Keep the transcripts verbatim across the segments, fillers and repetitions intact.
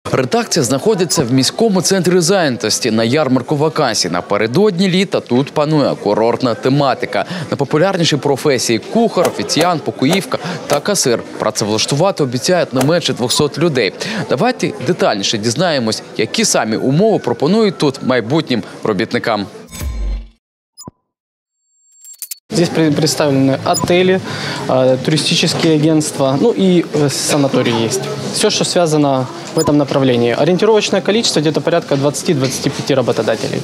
Редакція знаходиться в міському центрі зайнятості на ярмарку вакансій. Напередодні літа тут панує курортна тематика. Найпопулярніші професії – кухар, офіціант, покоївка та касир. Працевлаштувати обіцяють не менше двохсот людей. Давайте детальніше дізнаємось, які самі умови пропонують тут майбутнім робітникам. Здесь представлены отели, туристические агентства, ну и санаторий есть. Все, что связано в этом направлении. Ориентировочное количество где-то порядка двадцати-двадцати пяти работодателей.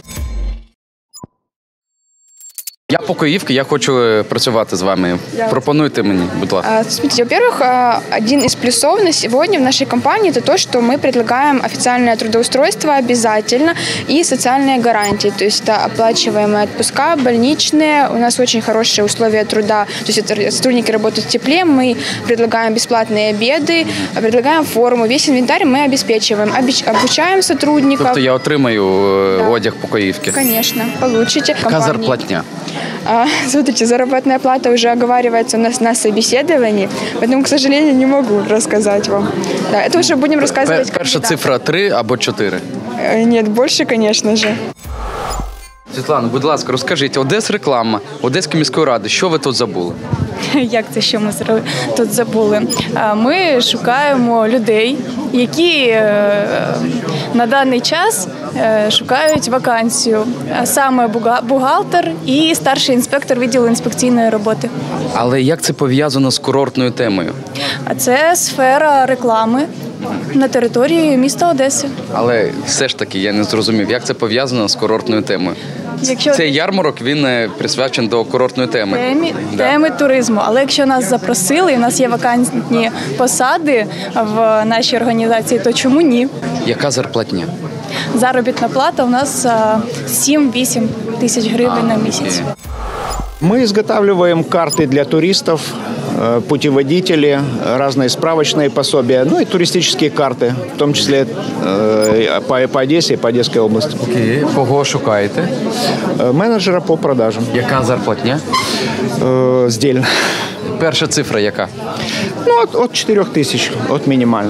Я покоївка, я хочу працювати з вами. Я... Пропонуйте мені, будь ласка. Смотрите, во-первых, один из плюсов на сегодня в нашей компании – это то, что мы предлагаем официальное трудоустройство обязательно и социальные гарантии. То есть это оплачиваемые отпуска, больничные. У нас очень хорошие условия труда. То есть это сотрудники работают в тепле, мы предлагаем бесплатные обеды, предлагаем форму. Весь инвентарь мы обеспечиваем, обучаем сотрудников. Тобто я отримаю да. одяг покоївки? Конечно, получите. Яка зарплатня? А, смотрите, заработная плата уже оговаривается у нас на собеседовании, поэтому, к сожалению, не могу рассказать вам. Да, это уже будем рассказывать. Перша цифра три або чотири? Нет, больше, конечно же. Світлана, будь ласка, розкажіть, Одесреклама, Одеської міської ради, що ви тут забули? Як це, що ми тут забули? Ми шукаємо людей, які на даний час шукають вакансію. Саме бухгалтер і старший інспектор відділу інспекційної роботи. Але як це пов'язано з курортною темою? Це сфера реклами на території міста Одеси. Але все ж таки я не зрозумів, як це пов'язано з курортною темою? Якщо... Цей ярмарок, він присвячений до курортної теми. Темі, да. теми туризму. Але якщо нас запросили, і у нас є вакантні посади в нашій організації, то чому ні? Яка зарплатня? Заробітна плата у нас сім-вісім тисяч гривень на місяць. Мы изготавливаем карты для туристов, путеводители, разные справочные пособия, ну и туристические карты, в том числе по, по Одессе и по Одесской области. Окей. Кого шукаєте? Менеджера по продажам. Яка зарплатня? Здельно. Перша цифра яка? Ну, от, от чотирьох тисяч, от мінімально.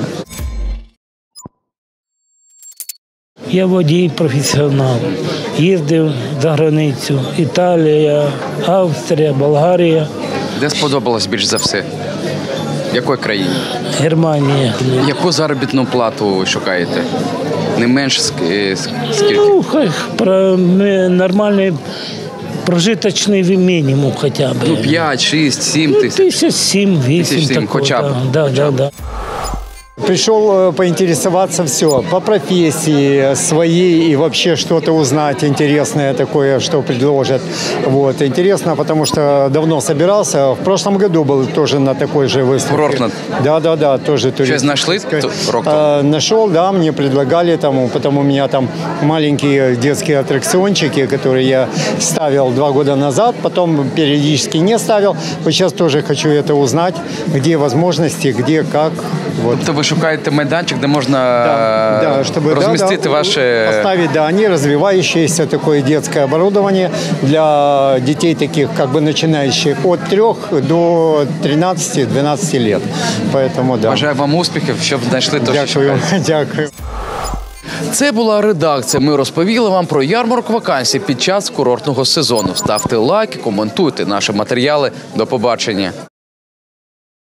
Я водій професіонал. Їздив за границю. Італія, Австрія, Болгарія. Де сподобалось більш за все? В якій країні? Германія. Яку заробітну плату шукаєте? Не менше скільки? Ну, хай про нормальний прожиточний мінімум хоча б. Ну, п'ять, шість, сім ну, тисяч. Тисяч сім, вісім. Хоча б. Да, да, да. Пришел поинтересоваться все, по профессии своей и вообще что-то узнать интересное такое, что предложат. Вот. Интересно, потому что давно собирался. В прошлом году был тоже на такой же выставке. Курортно? Да, да, да, тоже туристической. Что нашли? А, нашел, да, мне предлагали тому, потому у меня там маленькие детские аттракциончики, которые я ставил два года назад, потом периодически не ставил. Вот сейчас тоже хочу это узнать, где возможности, где, как. Вот. Тобто ви шукаєте майданчик, де можна да, да, чтобы, розмістити да, да, ваше... Поставить, да, они развивающееся такое детское оборудование для детей таких, как бы начинающих от трёх до тринадцати-двенадцати лет. Поэтому, да. Бажаю вам успіхів, щоб знайшли те, що Дякую, шукаєте. дякую. Це була редакція. Ми розповіли вам про ярмарок вакансій під час курортного сезону. Ставте лайки, коментуйте наші матеріали. До побачення.